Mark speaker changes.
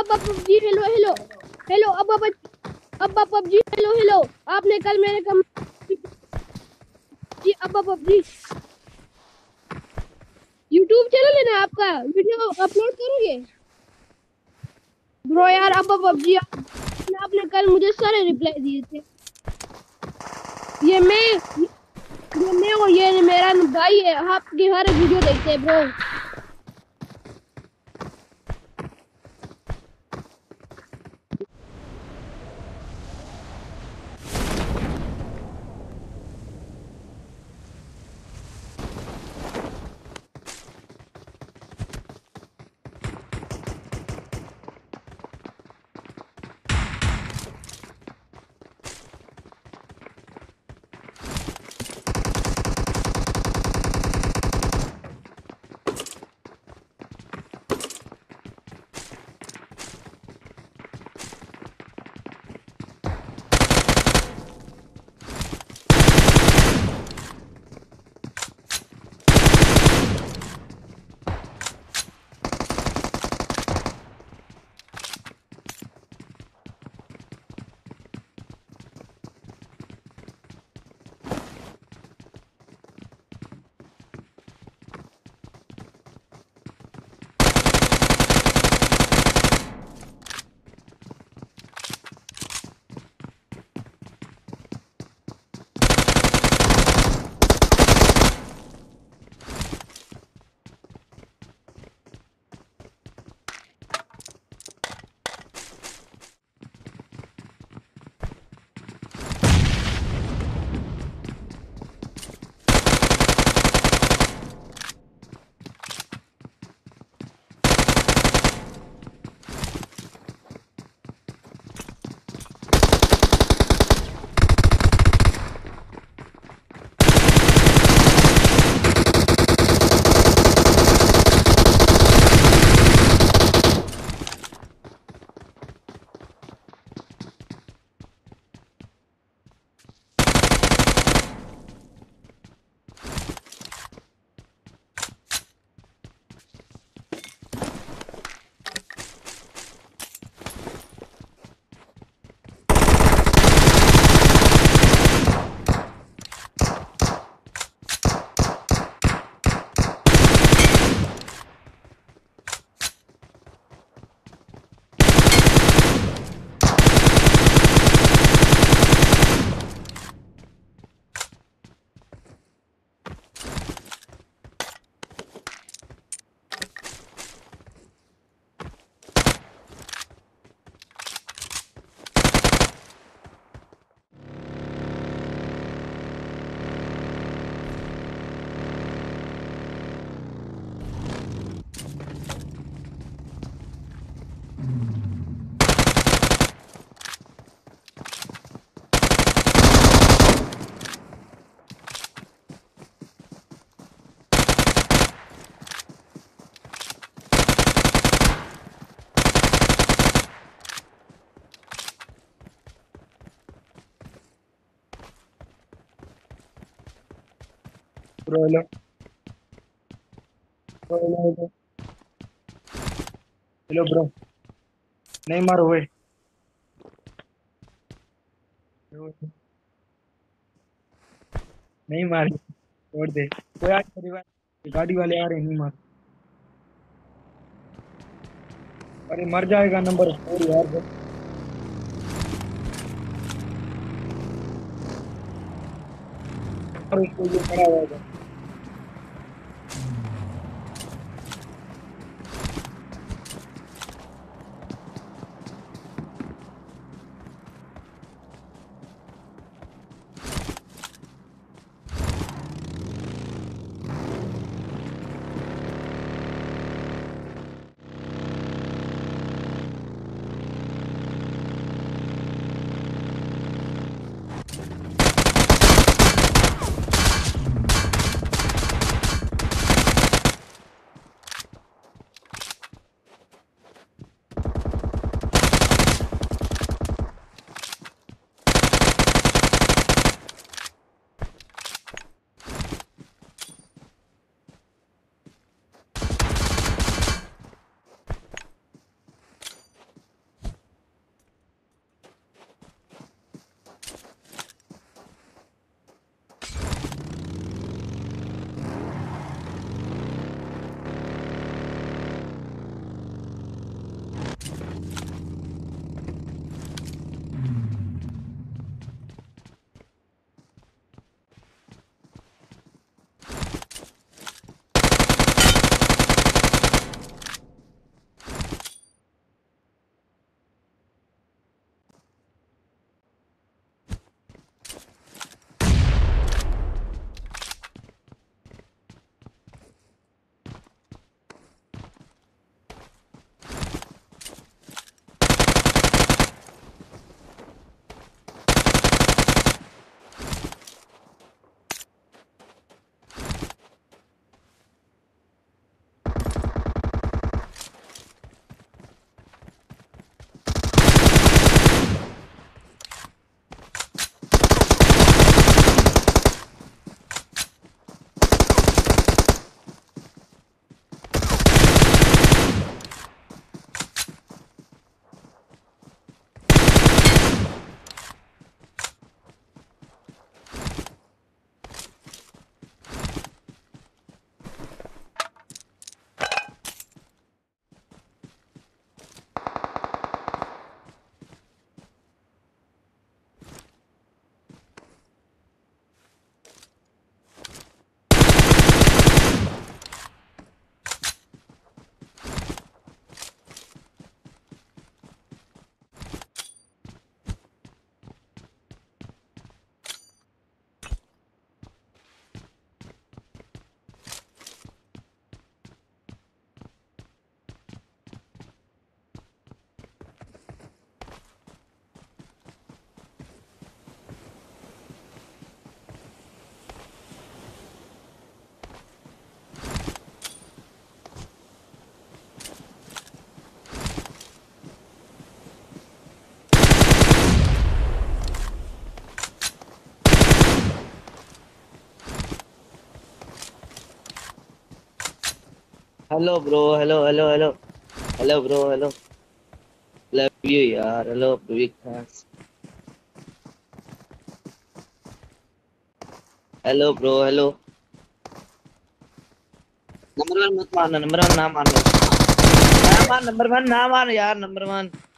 Speaker 1: अब्बा PUBG hello hello hello अब्बा PUBG hello hello. आपने कल मेरे कम जी अब्बा पबजी यूट्यूब चैनल है ना आपका, वीडियो अपलोड करोगे ब्रो? यार अब्बा पबजी आपने कल मुझे सारे रिप्लाई दिए थे। ये मैं ये मैं और ये मेरा भाई है, आपकी हर एक वीडियो देखते हैं bro.
Speaker 2: Bro hello bro hello hello bro. नहीं मारो भाई। नहीं मारी, छोड़ दे। कोई आज परिवार गाड़ी वाले आ रहे हैं, नहीं मार। अरे मर जाएगा नंबर 4 यार बस। और उसको ये पड़ा हुआ है।
Speaker 3: Hello bro, hello hello hello. Hello bro, hello. Love you यार, hello Vikas. Hello bro, hello. Number one मत मारना, नंबर वन ना मारना। ना मान, नंबर वन ना मान यार, नंबर वन।